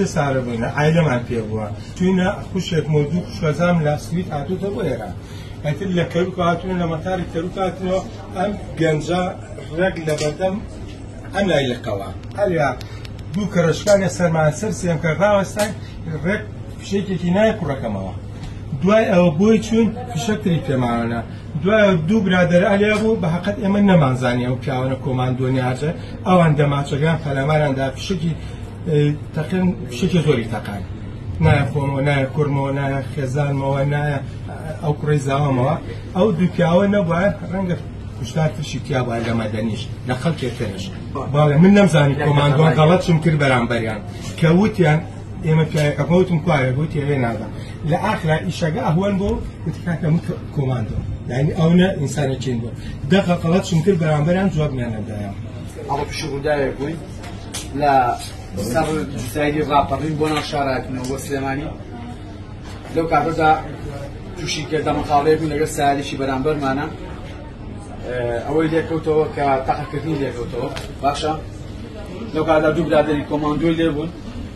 سێ ساڵە بووینە عایلەمان پێ بووە چوینە خوشێک مۆدوو خوشوەزام لە سوید هاتووتە بۆ ئێرە ئەتر لە کەروک هاتوونە لە مەتاری کەروک هاتنەوە ئەم گەنجە ڕێک لە بەردەم ئەم لایلقەوە هەریا دوو کەڕشکانە سەرمان سەر سێمکە ڕاوەستان ڕێک فشێکێکی نایە کوڕەکەمەوە دوای ئەوە بۆی چوون فشەکتری پێماوەنە دوای دوو برادەر ئەلیا بوو بە حەقەت ئێمە نەمانزانانی ئەو پیاوانە کۆماندۆنیاژە ئەوان دەماچەکان پەلەماناندا فشێکی تەقریباً فشێکی زۆری تەقان نایە خۆمەوە نایە کوڕمەوە نایە خێزانمەوە نایە ئەو کوڕی زاوامەوە ئەو دوو پیاوە نەبووە ڕەنگە کوشتار تشی تیا باید لە مەدەنیش لە خەڵکێکترش باڵێ من نەمزانی کۆماندۆن غەڵەتشم کرد بەرامبەریان کە وتیان ئێمە پیاوەکە وتم کوایە گوتی هێ نادا لە ئاخرا ئیشەکە ئەهوەن بۆ وتی کاکە من کۆماندۆ یعنی ئەو نە ئینسانێکین بوو دەقە غەڵەتشم کرد بەرامبەریان جوابمیان نەدایە ئەوە پشوڕدایەک بووین لە سەر سایدی ڕاپەڕین بۆ ناو شارەکەنەوە بۆ سلێمانی لەو کاتەدا تووشی کردە مەقاڵەیە بووین لەگەڵ سایدێکی بەرامبەرمانە ئەوەی لێکەوتەوە کە تەقەکردنی لێکەوتەوە باشە لەو کاتدا دوو برادەری کۆماندۆی لێ بوون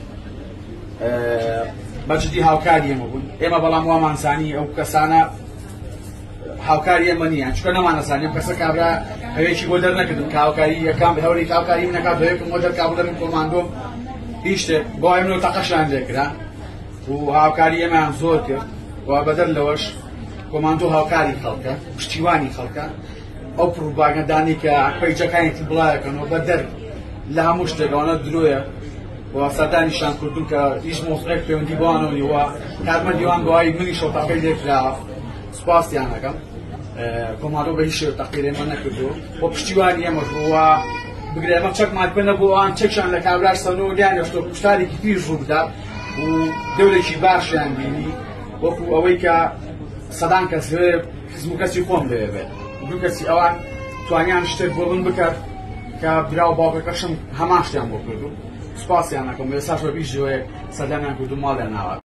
بەجددی هاوکاری ئێمە بوون ئێمە بەڵام وامانزانی ئەو کەسانە هاوکاری ئێمە نییە چونکە نەمانەزانی ئەم کەسە کابرا هەوێکی بۆ دەرنەکردن کە هاوکاری یەکان هەوری هاوکاری من نەکات هەوێکم بۆ دەرکا بۆ دەرم کۆماندۆ هیچ شتێک بۆ ئێمە تەقەشیان لێکرا و هاوکاری ئێمەیان زۆر کرد و بەدەر لەوەش کۆماندۆ هاوکاری خەڵکە پشتیوانی خەڵکە ئەو پروپاگەندانی کە پەیجەکانێکی بڵایەکەنەوە بەدەر لە هەموو شتێکەوەنە درۆیە و سەردانیشان کردوون کە هیچ مۆزقێک پەیوەندی بۆوانەوە نیوە کارمەندیوان بەوای منیش تەقەی لێکراوە سوپاسیان دەکەم کۆماندۆ بە هیچ شێوە تەقیر ئێمە نەکردووە بۆ پشتیوانی ئێمەش بووە بگرێ ئێمە چەکمان پێ نەبوو ئەوان چەکشان لە کابرای سەنەوە لیان هێشتۆ کوشتارێکی پیش ڕوو بدات و دەورێکی باشیان بینی وەکو ئەوەی کە سەدان کەس حزب کەسی خۆم لێ بێت دوو کەسی ئەوان توانیان شتێک بۆ من بکات کە برا و باوکەکەشم هەمان شتیان بۆ کردو سوپاسیان نەکەم ئێستاش بە بیش جۆیەک سەردانیان کردو ماڵیان ناوە